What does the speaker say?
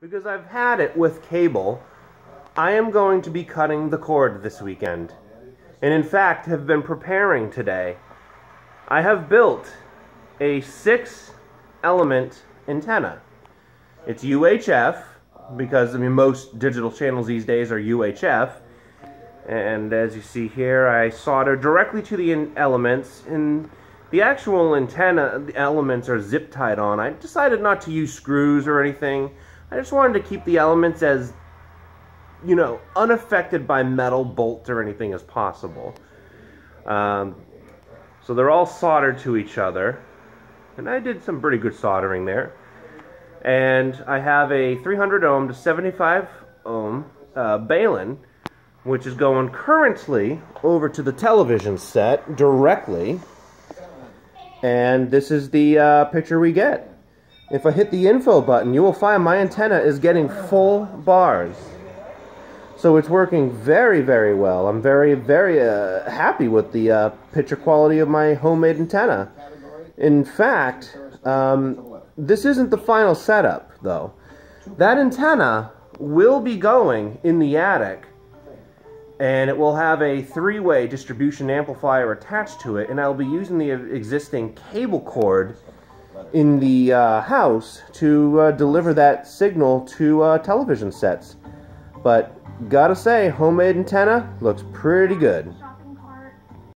Because I've had it with cable, I am going to be cutting the cord this weekend. And in fact, have been preparing today. I have built a 6-element antenna. It's UHF, because most digital channels these days are UHF. And as you see here, I soldered directly to the elements, and the actual antenna, the elements are zip tied on. I decided not to use screws or anything. I just wanted to keep the elements as, unaffected by metal bolts or anything as possible. So they're all soldered to each other, and I did some pretty good soldering there. And I have a 300 ohm to 75 ohm balun, which is going currently over to the television set directly. And this is the picture we get. If I hit the info button, you will find my antenna is getting full bars. So it's working very, very well. I'm very, very happy with the picture quality of my homemade antenna. In fact, this isn't the final setup, though. That antenna will be going in the attic, and it will have a 3-way distribution amplifier attached to it, and I'll be using the existing cable cord in the house to deliver that signal to television sets. But gotta say, homemade antenna looks pretty good.